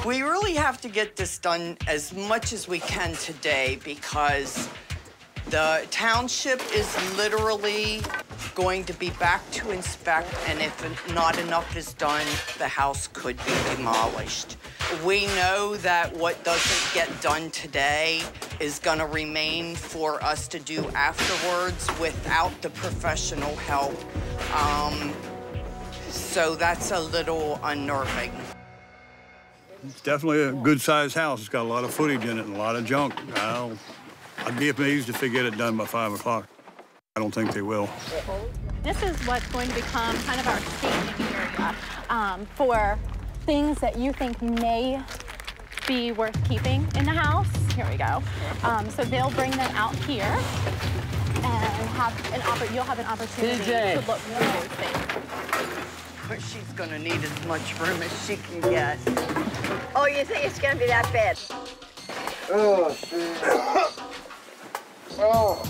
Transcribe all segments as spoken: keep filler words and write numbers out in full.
We really have to get this done as much as we can today because the township is literally going to be back to inspect, and if not enough is done, the house could be demolished. We know that what doesn't get done today is gonna remain for us to do afterwards without the professional help. Um, so that's a little unnerving. It's definitely a good-sized house. It's got a lot of footage in it and a lot of junk. I'll, I'd be amazed if they get it done by five o'clock. I don't think they will. This is what's going to become kind of our staging area um, for things that you think may be worth keeping in the house. Here we go. Um, so they'll bring them out here and have an oppor you'll have an opportunity D J. to look through those things. She's gonna need as much room as she can get. Oh, you think it's gonna be that bad? Oh, shit. Oh.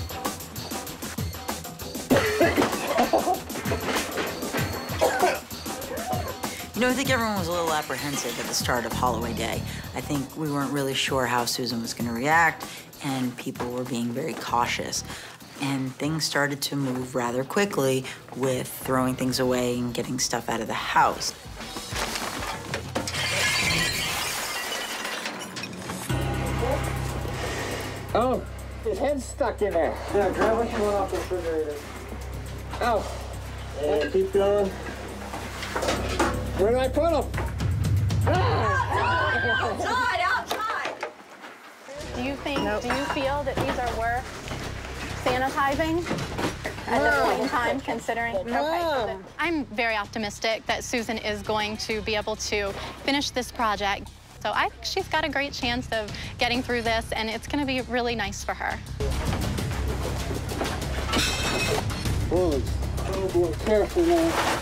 You know, I think everyone was a little apprehensive at the start of Holloway Day. I think we weren't really sure how Susan was going to react, and people were being very cautious. And things started to move rather quickly with throwing things away and getting stuff out of the house. Oh, his head's stuck in there. Yeah, grab what you want off the refrigerator. Oh. And keep going. Where do I put them? Ah! Outside, outside. Do you think, nope. do you feel that these are worth sanitizing at no. this point in time, considering? No. Okay. I'm very optimistic that Susan is going to be able to finish this project. So I think she's got a great chance of getting through this, and it's going to be really nice for her. Oh, oh boy, careful now.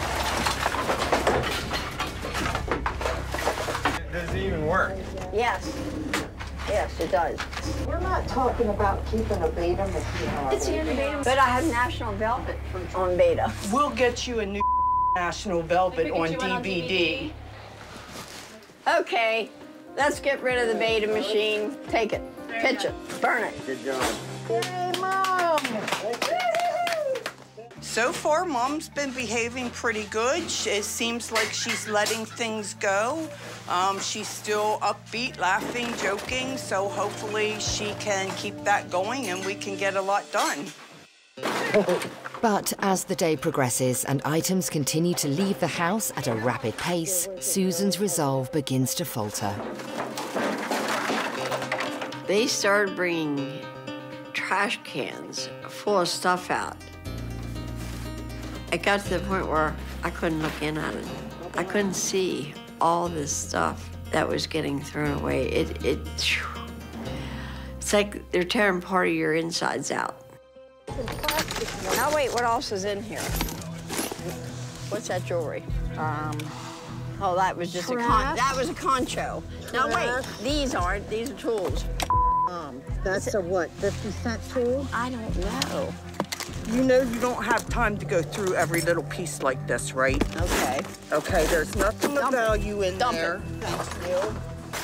Does it even work? Yes. Yes, it does. We're not talking about keeping a beta machine on. It's in beta. But I have National Velvet on beta. We'll get you a new National Velvet on D V D. Okay, let's get rid of the beta machine. Take it, pitch it, burn it. Good job. Hey, Mom! So far, Mom's been behaving pretty good. It seems like she's letting things go. Um, she's still upbeat, laughing, joking, so hopefully she can keep that going and we can get a lot done. But as the day progresses and items continue to leave the house at a rapid pace, Susan's resolve begins to falter. They started bringing trash cans full of stuff out. It got to the point where I couldn't look in at it. I couldn't see all this stuff that was getting thrown away. It, it, it's like they're tearing part of your insides out. Now wait, what else is in here? What's that jewelry? Um, oh, that was just trash. a con. That was a concho. Now wait, these aren't. These are tools. Um, that's a what? fifty cent tool? I don't know. You know you don't have time to go through every little piece like this, right? Okay. Okay, there's nothing of value in Dump there. It. Thank you.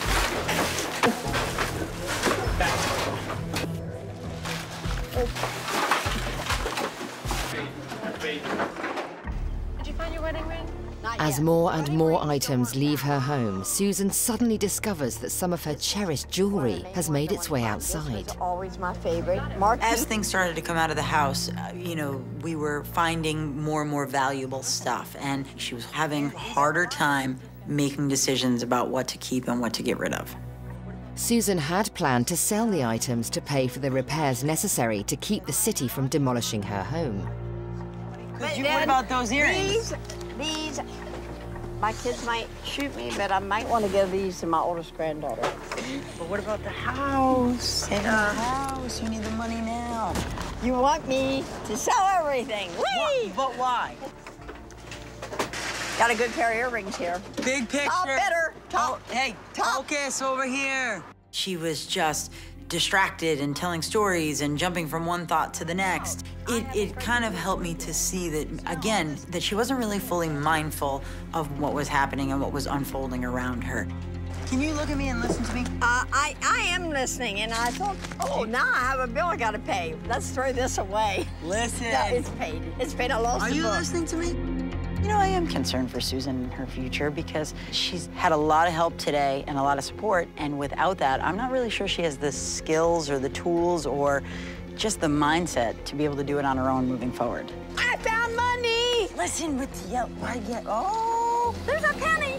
Did you find your wedding ring? As more and more items leave her home, Susan suddenly discovers that some of her cherished jewelry has made its way outside. Always my favorite. Mark. As things started to come out of the house, uh, you know, we were finding more and more valuable stuff, and she was having a harder time making decisions about what to keep and what to get rid of. Susan had planned to sell the items to pay for the repairs necessary to keep the city from demolishing her home. But You, what about those earrings? These, these, my kids might shoot me, but I might want to give these to my oldest granddaughter. But what about the house? Hey, the house, you need the money now. You want me to sell everything? Whee! But why? Got a good pair of earrings here. Big picture. Top bidder. Top. Oh, hey, top. focus over here. She was just distracted and telling stories and jumping from one thought to the next. It, it kind of helped me to see that, again, that she wasn't really fully mindful of what was happening and what was unfolding around her. Can you look at me and listen to me? Uh, I, I am listening, and I thought, oh, now I have a bill I gotta pay. Let's throw this away. Listen. No, it's paid. It's paid. I lost Are the you book. listening to me? You know, I am concerned for Susan and her future because she's had a lot of help today and a lot of support, and without that, I'm not really sure she has the skills or the tools or just the mindset to be able to do it on her own moving forward. I found money! Listen with the yell. Why yet? Oh, There's a penny!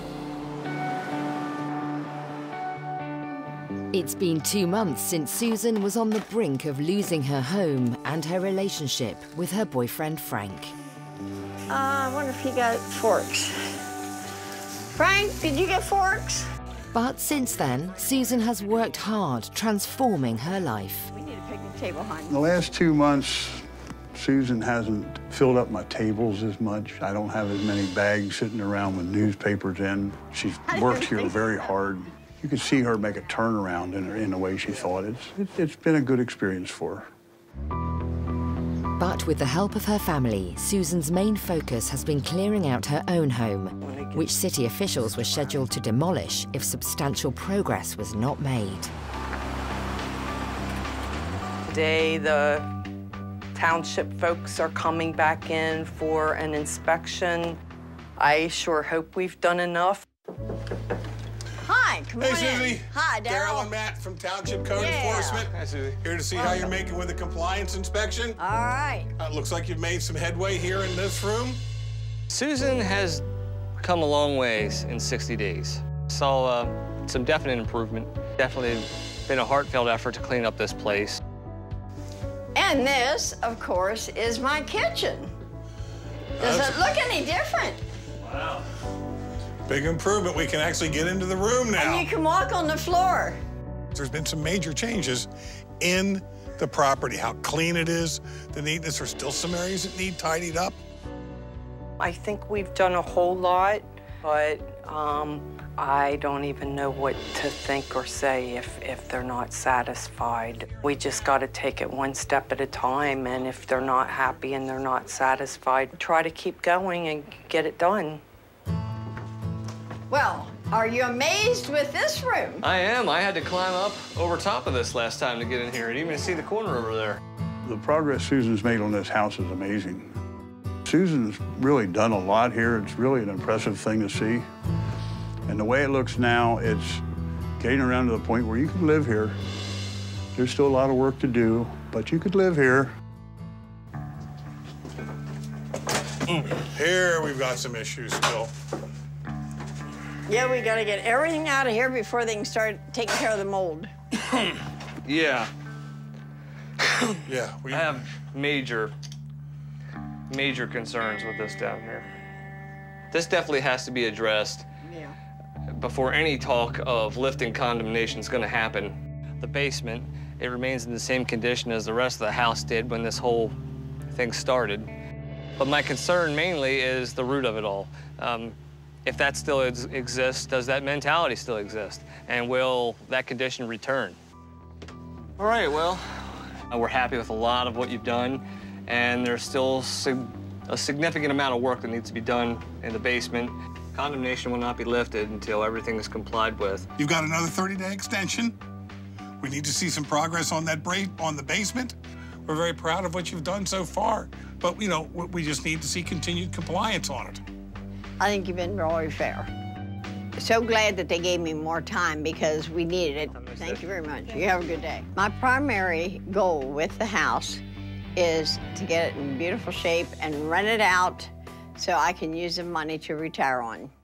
It's been two months since Susan was on the brink of losing her home and her relationship with her boyfriend, Frank. Uh, I wonder if he got forks. Frank, did you get forks? But since then, Susan has worked hard transforming her life. We need a picnic table, hon. The last two months, Susan hasn't filled up my tables as much. I don't have as many bags sitting around with newspapers in. She's worked here very hard. You could see her make a turnaround in, her, in the way she thought. It's, it, it's been a good experience for her. But with the help of her family, Susan's main focus has been clearing out her own home, which city officials were scheduled to demolish if substantial progress was not made. Today, the township folks are coming back in for an inspection. I sure hope we've done enough. Hi, come Hey, on Susie. in. Hi, Daryl. Daryl and Matt from Township Code Yeah. Enforcement. Hi, Susie. Here to see how you're making with the compliance inspection. All right. Uh, looks like you've made some headway here in this room. Susan has come a long ways in sixty days. Saw uh, some definite improvement. Definitely been a heartfelt effort to clean up this place. And this, of course, is my kitchen. Does That's- it look any different? Wow. Big improvement. We can actually get into the room now. And you can walk on the floor. There's been some major changes in the property, how clean it is, the neatness. There's still some areas that need tidied up. I think we've done a whole lot, but um, I don't even know what to think or say if, if they're not satisfied. We just got to take it one step at a time, and if they're not happy and they're not satisfied, try to keep going and get it done. Well, are you amazed with this room? I am. I had to climb up over top of this last time to get in here and even see the corner over there. The progress Susan's made on this house is amazing. Susan's really done a lot here. It's really an impressive thing to see. And the way it looks now, it's getting around to the point where you can live here. There's still a lot of work to do, but you could live here. Here we've got some issues still. Yeah, we gotta get everything out of here before they can start taking care of the mold. Yeah. Yeah, we I have major, major concerns with this down here. This definitely has to be addressed Yeah. before any talk of lifting condemnation is going to happen. The basement, it remains in the same condition as the rest of the house did when this whole thing started. But my concern mainly is the root of it all. Um, if that still ex exists, does that mentality still exist? And will that condition return? All right, well, uh, we're happy with a lot of what you've done, and there's still sig a significant amount of work that needs to be done in the basement. Condemnation will not be lifted until everything is complied with. You've got another thirty day extension. We need to see some progress on that bra on the basement. We're very proud of what you've done so far, but you know, we just need to see continued compliance on it. I think you've been very fair. So glad that they gave me more time because we needed it. Thank you very much. You have a good day. My primary goal with the house is to get it in beautiful shape and rent it out so I can use the money to retire on.